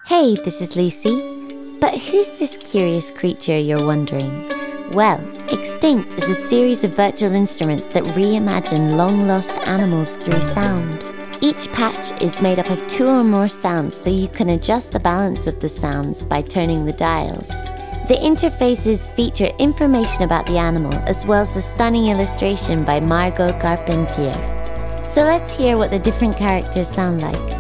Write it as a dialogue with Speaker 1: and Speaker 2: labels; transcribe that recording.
Speaker 1: Hey, this is Lucy. But who's this curious creature, you're wondering? Well, Extinct is a series of virtual instruments that reimagine long-lost animals through sound. Each patch is made up of 2 or more sounds, so you can adjust the balance of the sounds by turning the dials. The interfaces feature information about the animal, as well as a stunning illustration by Margot Carpentier. So let's hear what the different characters sound like.